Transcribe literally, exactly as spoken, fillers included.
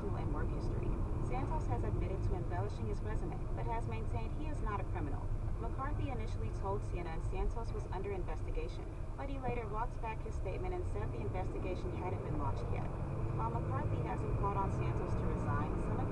educational and work history. Santos has admitted to embellishing his resume, but has maintained he is not a criminal. McCarthy initially told C N N Santos was under investigation, but he later walked back his statement and said the investigation hadn't been launched yet. While McCarthy hasn't called on Santos to resign, some